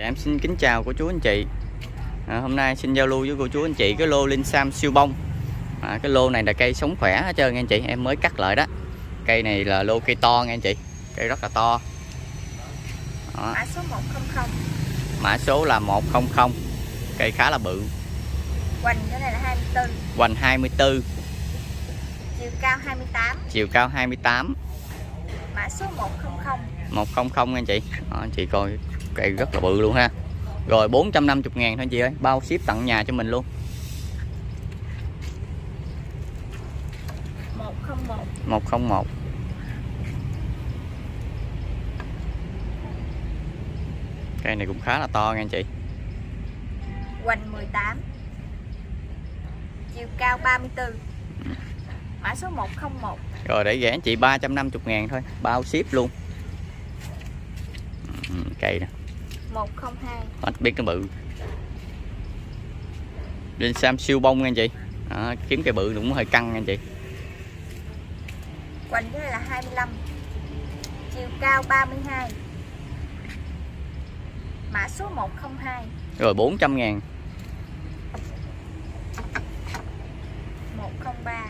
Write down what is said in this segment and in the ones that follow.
Em xin kính chào cô chú anh chị. Hôm nay xin giao lưu với cô chú anh chị cái lô Linh Sam siêu bông. Cái lô này là cây sống khỏe hết trơn nha anh chị, em mới cắt lại đó. Cây này là lô cây to nha anh chị, cây rất là to. Đó. Mã số 100. Mã số là 100. Cây khá là bự. Hoành cái này là 24. Hoành 24. Chiều cao 28. Chiều cao 28. Mã số 100. 100 nha anh chị. Đó, anh chị coi cây rất là bự luôn ha. Rồi 450.000 thôi anh chị ơi, bao ship tặng nhà cho mình luôn. 101. 101. Cây này cũng khá là to nha anh chị. Hoành 18. Chiều cao 34. Mã số 101. Rồi để ghé anh chị 350.000 thôi, bao ship luôn. Cây nè. 102. Hết biết cái bự. Linh Sam siêu bông nha anh chị. Đó, kiếm cây bự cũng hơi căng nha anh chị. Hoành cái này là 25. Chiều cao 32. Mã số 102. Rồi 400.000. 103.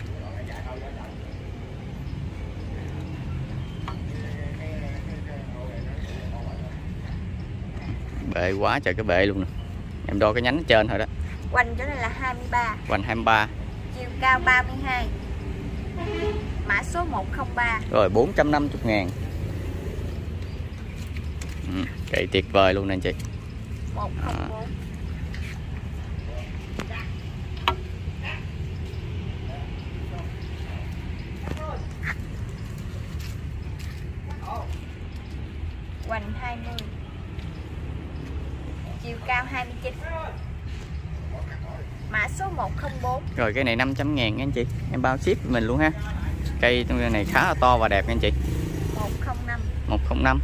Bệ quá trời cái bệ luôn nè. Em đo cái nhánh ở trên thôi đó. Hoành cái này là 23. Hoành 23. Chiều cao 32. Mã số 103. Rồi 450.000. Cây tuyệt vời luôn nè anh chị. 104. Hoành 20. Chiều cao 29. Mã số 104. Rồi cái này 500.000 nha anh chị, em bao ship cho mình luôn ha. Cây này khá là to và đẹp nha anh chị. 105. 105.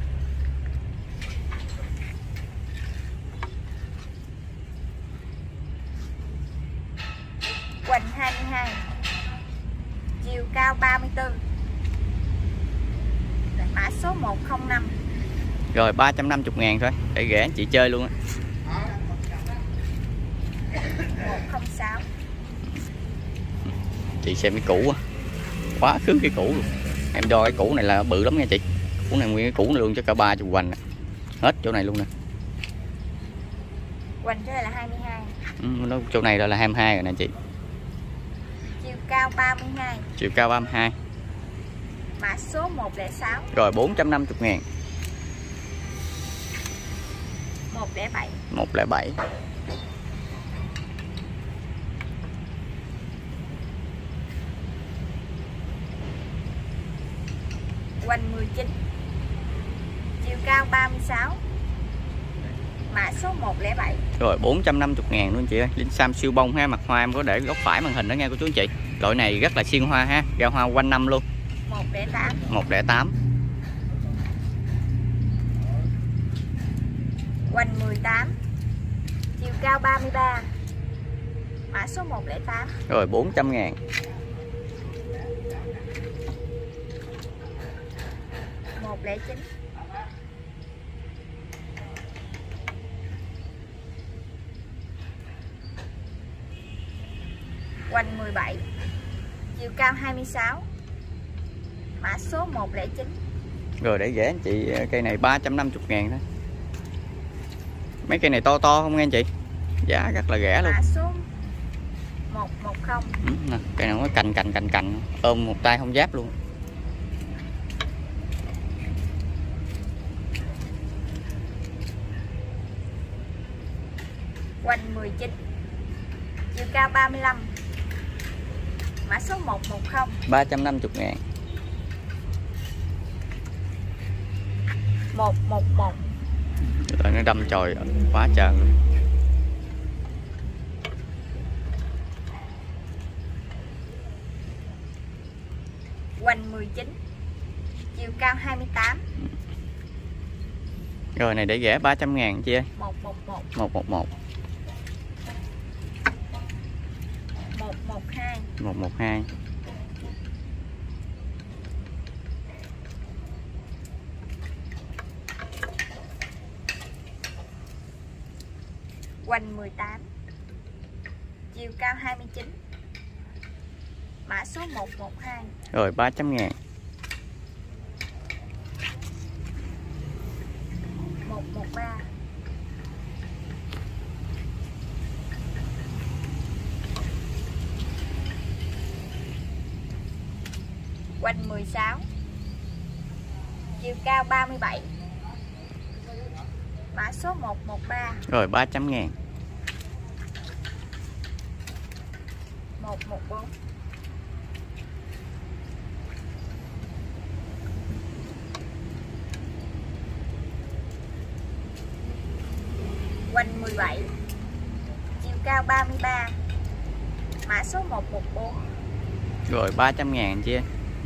Hoành 22. Chiều cao 34. Mã số 105. Rồi 350.000 thôi, để ghé anh chị chơi luôn á. 106. Chị xem cái củ á, quá khứ cái củ luôn. Em đo cái củ này là bự lắm nha chị. Củ này nguyên cái củ này luôn cho cả 30 hoành nè. Hết chỗ này luôn nè. Hoành cái này là 22. Chỗ này là 22 rồi nè chị. Chiều cao 32. Chiều cao 32. Mã số 106. Rồi 450.000. 107. 107. Hoành 19. Chiều cao 36. Mã số 107. Rồi 450.000 luôn chị ơi. Linh Sam siêu bông ha, mặt hoa em có để góc phải màn hình đó nha cô chú anh chị. Loại này rất là xuyên hoa ha, ra hoa quanh năm luôn. 108. 108. Hoành 18. Chiều cao 33. Mã số 108. Rồi 400.000. 109. Hoành 17. Chiều cao 26. Mã số 109. Rồi để ghé anh chị cây này 350.000 thôi. Mấy cây này to to không nghe anh chị, giá rất là rẻ luôn. Mã số 110. Nè, cây nào nó cành ôm một tay không giáp luôn. Hoành 19. Chiều cao 35. Mã số 110. 350.000. 111. Rồi nó đâm chồi quá trời luôn. Hoành 19. Chiều cao 28. Rồi này để ghé 300.000 chị ơi. 111. 111. 112. 112. Hoành 18, chiều cao 29, mã số 112. Rồi 300.000. 113, Hoành 16, chiều cao 37, mã số 113. Rồi 300.000. 114, Hoành 17, chiều cao 33, mã số 114. Rồi 300.000 anh chị ơi.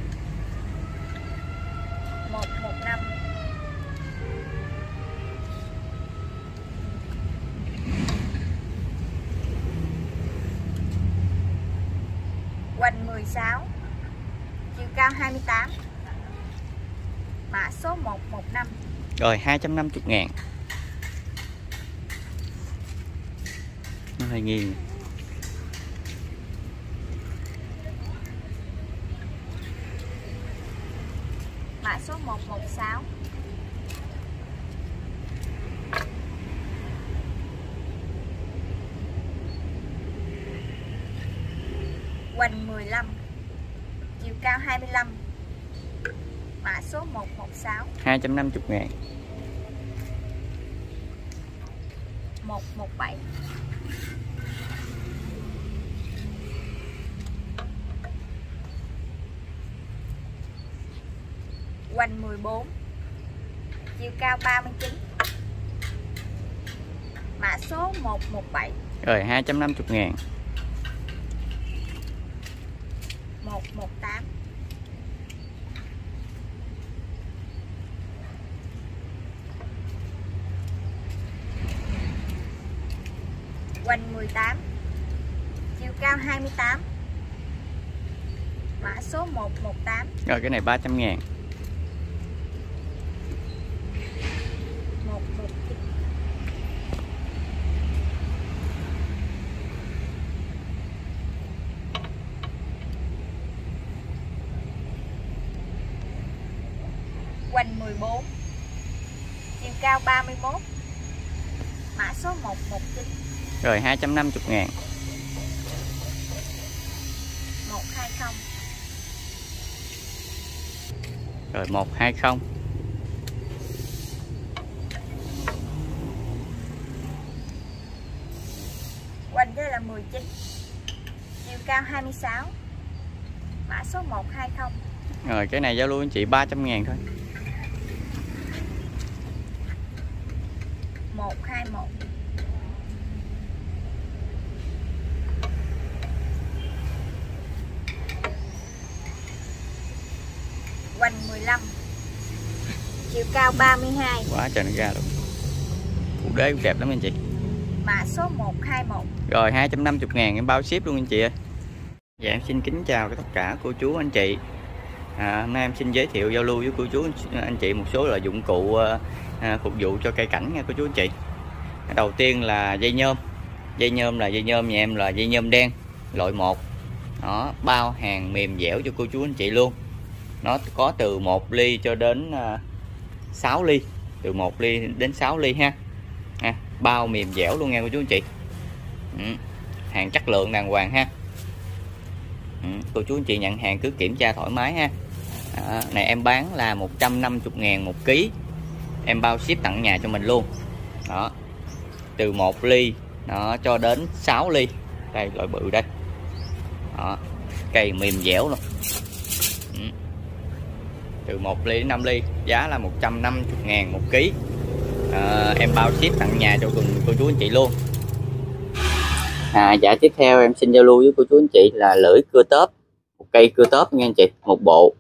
115, Hoành 16, chiều cao 28, mã số 115. Rồi 250.000. Nó hơi nghiêng. Mã số 116. Hoành 15, chiều cao 25, mã số 116. 250.000. 117, Hoành 14, chiều cao 39, mã số 117. Rồi 250.000. 118, Hoành 18, chiều cao 28, mã số 118. Rồi cái này 300.000. 119, Hoành 14, chiều cao 31, mã số 119. Rồi 250.000. 120, Rồi 120. Hoành đây là 19, chiều cao 26, mã số 120. Rồi cái này giao lưu anh chị 300.000 thôi. 121, Hoành 15, chiều cao 32, Quá trời nó ra luôn. Phụ đế cũng đẹp lắm anh chị. mã số 121. Rồi 250.000 em bao ship luôn anh chị ơi. Dạ em xin kính chào tất cả cô chú anh chị. Hôm nay em xin giới thiệu giao lưu với cô chú anh chị một số là dụng cụ phục vụ cho cây cảnh nha cô chú anh chị. Đầu tiên là dây nhôm. Dây nhôm là dây nhôm nhà em là dây nhôm đen loại 1. Đó, bao hàng mềm dẻo cho cô chú anh chị luôn. Nó có từ 1 ly cho đến 6 ly, từ 1 ly đến 6 ly ha. Bao mềm dẻo luôn nha cô chú anh chị. Hàng chất lượng đàng hoàng ha. Cô chú anh chị nhận hàng cứ kiểm tra thoải mái ha. Này em bán là 150.000 một ký, em bao ship tặng nhà cho mình luôn. Đó, từ 1 ly đó cho đến 6 ly. Đây loại bự đây. Đó, cây mềm dẻo luôn. Từ 1 ly đến 5 ly, giá là 150.000 một ký. Em bao ship tặng nhà cho cô chú anh chị luôn. Dạ tiếp theo em xin giao lưu với cô chú anh chị là lưỡi cưa tớp, một cây cưa tớp nha anh chị, một bộ.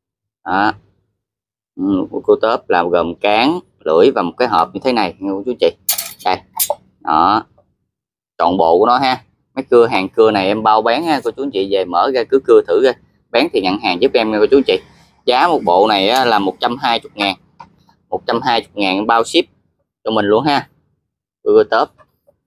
Một cưa tớp là gồm cán, lưỡi và một cái hộp như thế này nha cô chú anh chị. Đây, đó, trọn bộ của nó ha. Mấy cưa hàng cưa này em bao bán ha, cô chú anh chị về mở ra cứ cưa thử ra, bán thì nhận hàng giúp em nha cô chú anh chị. Giá một bộ này là 120.000, 120.000 bao ship cho mình luôn ha. Cưa tớp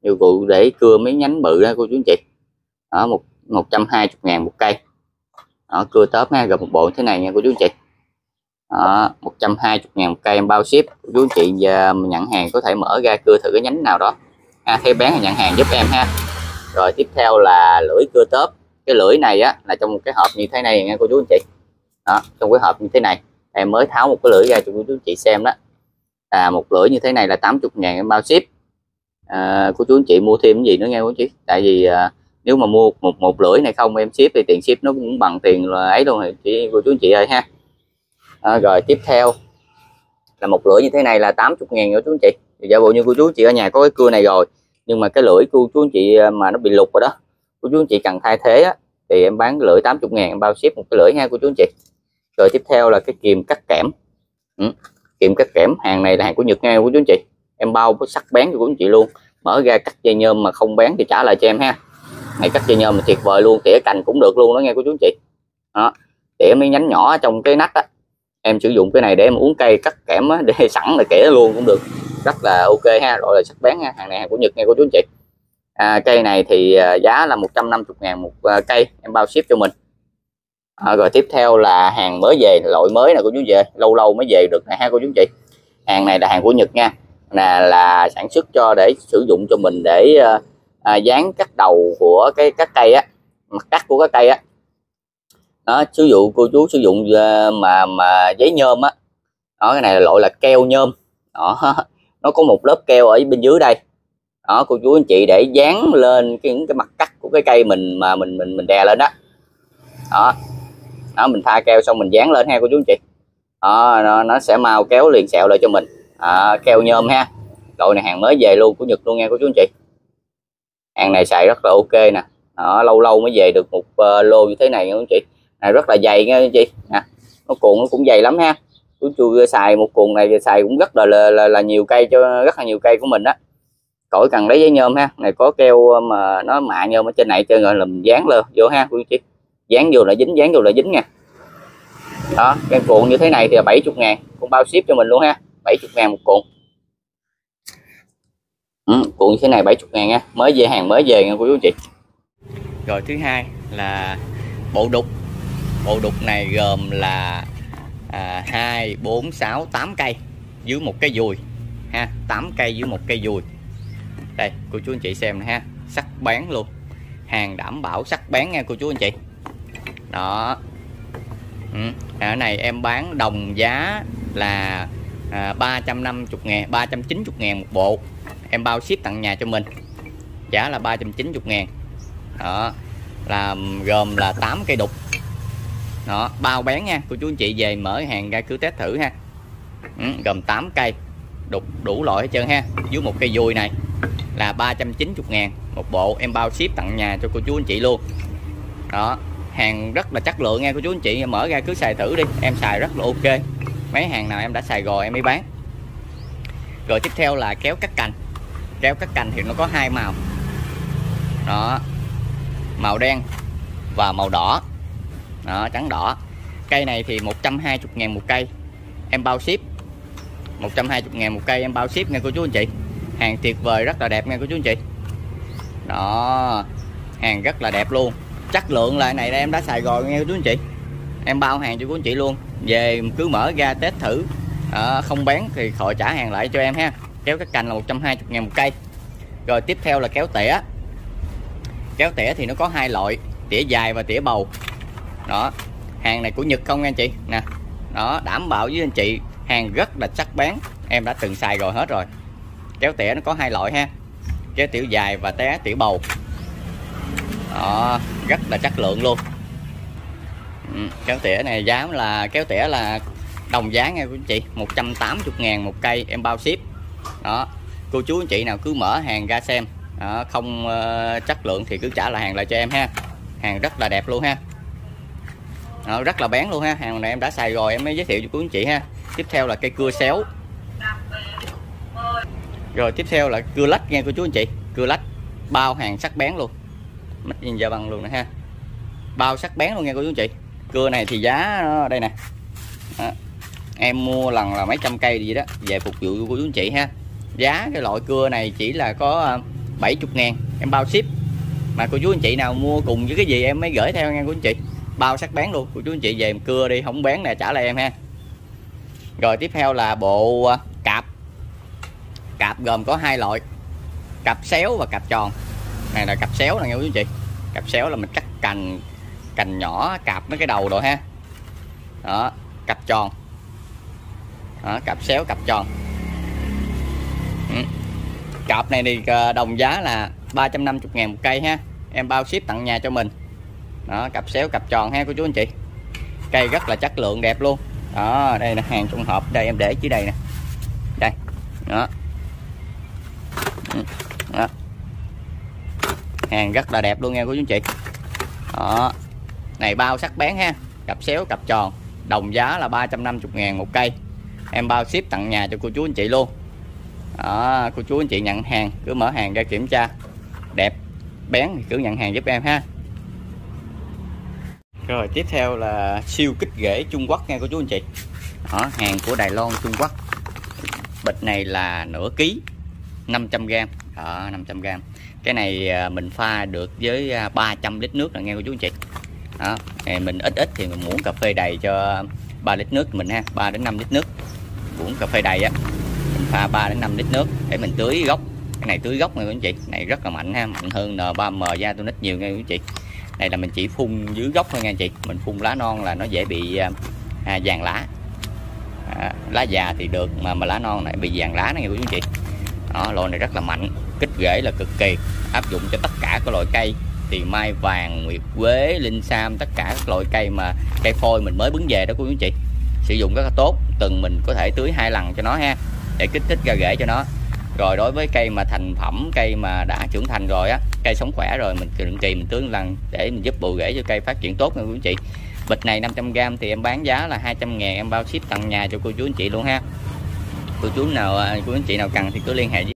dụng cụ để cưa mấy nhánh bự đó cô chú anh chị. Đó, 120.000 một cây. Đó, cưa tớp ha, gồm một bộ thế này nha cô chú anh chị. Đó, 120.000 một cây, em bao ship. Cô chú anh chị nhận hàng có thể mở ra cưa thử cái nhánh nào đó ha, thấy bán là nhận hàng giúp em ha. Rồi tiếp theo là lưỡi cưa tớp. Cái lưỡi này á là trong một cái hộp như thế này nha cô chú anh chị. Đó, trong cái hộp như thế này em mới tháo một cái lưỡi ra cho cô chú anh chị xem đó. Một lưỡi như thế này là 80.000 em bao ship. Cô chú anh chị mua thêm cái gì nữa nghe cô chú, tại vì nếu mà mua một lưỡi này không em ship thì tiền ship nó cũng bằng tiền là ấy luôn chị cô chú anh chị ơi ha. Rồi tiếp theo là một lưỡi như thế này là 80.000 cô chú anh chị. Giả bộ như cô chú anh chị ở nhà có cái cưa này rồi nhưng mà cái lưỡi cô chú anh chị mà nó bị lục rồi đó, cô chú anh chị cần thay thế á, thì em bán cái lưỡi 80.000 em bao ship một cái lưỡi ha cô chú anh chị. Rồi tiếp theo là cái kìm cắt kẽm. Kìm cắt kẽm, hàng này là hàng của Nhật nha cô chú anh chị. Em bao với sắc bén cho cô chú anh chị luôn. Mở ra cắt dây nhôm mà không bén thì trả lại cho em ha. Này cắt dây nhôm mà tuyệt vời luôn, tỉa cành cũng được luôn đó nghe cô chú anh chị. Đó, tỉa mấy nhánh nhỏ ở trong cái nách á, em sử dụng cái này để em uống cây cắt kẽm á, để sẵn là kẻ luôn cũng được, rất là ok ha. Rồi là sắc bén ha, hàng này hàng của Nhật nghe cô chú anh chị. Cây này thì giá là 150.000 một cây, em bao ship cho mình. Rồi tiếp theo là hàng mới về, loại mới nè cô chú về, lâu mới về được này ha cô chú anh chị. Hàng này là hàng của Nhật nha, là sản xuất cho để sử dụng cho mình để dán cắt đầu của cái các cây á, mặt cắt của các cây á. Đó, sử dụng cô chú sử dụng mà giấy nhôm á. Đó, cái này là loại là keo nhôm. Đó, nó có một lớp keo ở bên dưới đây. Đó cô chú anh chị, để dán lên những cái mặt cắt của cái cây mình mà mình đè lên đó. Đó, mình pha keo xong mình dán lên ha cô chú anh chị. Đó, nó sẽ mau kéo liền sẹo lại cho mình. Keo nhôm ha. Loại này hàng mới về luôn của Nhật luôn nha cô chú anh chị. Hàng này xài rất là ok nè. Đó, lâu mới về được một lô như thế này nha cô chú anh chị. Này rất là dày nha cô chú anh chị. Nè, nó cũng dày lắm ha. Chú xài một cuộn này xài cũng rất là nhiều cây, cho rất là nhiều cây của mình đó. Khỏi cần lấy giấy nhôm ha. Này có keo mà nó mạ nhôm ở trên này chơi rồi là mình dán lên vô ha cô chú chị. Dán vô là dính, dán vô là dính nha. Đó, cái cuộn như thế này thì là 70.000, cũng bao ship cho mình luôn ha. 70.000 một cuộn. Cuộn như thế này 70.000 nha, mới về, hàng mới về nha cô chú chị. Rồi thứ hai là bộ đục. Bộ đục này gồm là 2, 4, 6, 8 cây dưới một cái dùi ha, 8 cây dưới một cây dùi. Đây cô chú anh chị xem ha, sắc bén luôn, hàng đảm bảo sắc bén nha cô chú anh chị. Đó, ở này em bán đồng giá là 350.000, 390.000 một bộ, em bao ship tận nhà cho mình, giá là 390.000. Đó, là gồm là 8 cây đục. Đó, bao bén nha cô chú anh chị, về mở hàng ra cứ test thử ha. Gồm 8 cây đục đủ loại hết trơn ha, dưới một cây dùi này là 390.000 một bộ, em bao ship tận nhà cho cô chú anh chị luôn. Đó, hàng rất là chất lượng nha cô chú anh chị, mở ra cứ xài thử đi, em xài rất là ok. Mấy hàng nào em đã xài rồi em mới bán. Rồi tiếp theo là kéo cắt cành. Kéo cắt cành thì nó có hai màu. Đó, màu đen và màu đỏ. Đó, trắng đỏ. Cây này thì 120.000 một cây, em bao ship. 120.000 một cây em bao ship nha cô chú anh chị. Hàng tuyệt vời, rất là đẹp nha cô chú anh chị. Đó, hàng rất là đẹp luôn, chất lượng là này đây em đã xài rồi nha cô chú anh chị. Em bao hàng cho cô anh chị luôn, về cứ mở ra test thử. Không bán thì khỏi trả hàng lại cho em ha. Kéo cắt cành là 120.000 một cây. Rồi tiếp theo là kéo tỉa. Kéo tỉa thì nó có hai loại, tỉa dài và tỉa bầu. Đó, hàng này của Nhật không nha anh chị nè. Đó, đảm bảo với anh chị hàng rất là sắc bén, em đã từng xài rồi hết rồi. Kéo tỉa nó có hai loại ha, kéo tỉa dài và tỉa bầu. Đó, rất là chất lượng luôn. Kéo tỉa này giá là kéo tỉa là đồng giá nha cô anh chị, 180.000 một cây, em bao ship. Đó, cô chú anh chị nào cứ mở hàng ra xem. Đó, không chất lượng thì cứ trả lại hàng lại cho em ha. Hàng rất là đẹp luôn ha. Đó, rất là bén luôn ha. Hàng này em đã xài rồi em mới giới thiệu cho cô anh chị ha. Tiếp theo là cây cưa xéo. Rồi tiếp theo là cưa lách nha cô chú anh chị. Cưa lách bao hàng sắc bén luôn, mít nhìn da băng luôn nè ha, bao sắc bén luôn nha cô chú anh chị. Cưa này thì giá đây nè. Đó, em mua lần là mấy trăm cây gì đó về phục vụ cô chú anh chị ha. Giá cái loại cưa này chỉ là có 70.000 em bao ship. Mà cô chú anh chị nào mua cùng với cái gì em mới gửi theo nha cô anh chị, bao sắc bén luôn. Cô chú anh chị về em cưa đi, không bén nè trả lại em ha. Rồi tiếp theo là bộ cạp. Cạp gồm có 2 loại, cạp xéo và cạp tròn. Này là cạp xéo nè nghe cô chú anh chị. Cạp xéo là mình cắt cành nhỏ, cạp mấy cái đầu rồi ha. Đó, cạp tròn. Đó, cạp xéo, cạp tròn. Cạp này thì đồng giá là 350.000 một cây ha. Em bao ship tặng nhà cho mình. Đó, cạp xéo, cạp tròn ha cô chú anh chị. Cây rất là chất lượng đẹp luôn. Đó, đây là hàng trong hộp, đây em để dưới đây nè. Đây. Đó. Đó. Hàng rất là đẹp luôn nha cô chú anh chị. Đó. Này bao sắc bén ha, cặp xéo cặp tròn, đồng giá là 350.000 một cây. Em bao ship tặng nhà cho cô chú anh chị luôn. Đó, cô chú anh chị nhận hàng cứ mở hàng ra kiểm tra đẹp bén thì cứ nhận hàng giúp em ha. Rồi tiếp theo là siêu kích rễ Trung Quốc nha cô chú anh chị. Đó, hàng của Đài Loan Trung Quốc. Bịch này là nửa ký, 500g. Đó, 500g. Cái này mình pha được với 300 lít nước là nghe cô chú anh chị. Đó, mình ít thì mình muỗng cà phê đầy cho 3 lít nước mình ha, 3 đến 5 lít nước. Muỗng cà phê đầy á, mình pha 3 đến 5 lít nước để mình tưới gốc. Cái này tưới gốc nha cô chú anh chị, này rất là mạnh ha, mạnh hơn N3M Gia-Tonic nhiều nha cô chú anh chị. Đây là mình chỉ phun dưới gốc thôi nha anh chị, mình phun lá non là nó dễ bị vàng lá. Lá già thì được mà lá non này bị vàng lá này nha cô chú anh chị. Đó, loại này rất là mạnh, kích rễ là cực kỳ, áp dụng cho tất cả các loại cây, tiền mai vàng, nguyệt quế, linh sam, tất cả các loại cây mà cây phôi mình mới bứng về đó cô chú anh chị. Sử dụng rất là tốt, tuần mình có thể tưới 2 lần cho nó ha, để kích thích ra rễ cho nó. Rồi đối với cây mà thành phẩm, cây mà đã trưởng thành rồi á, cây sống khỏe rồi, mình định kỳ mình tưới 1 lần để mình giúp bù rễ cho cây phát triển tốt nha cô chú anh chị. Bịch này 500g thì em bán giá là 200.000, em bao ship tận nhà cho cô chú anh chị luôn ha. Cô chú anh chị nào cần thì cứ liên hệ với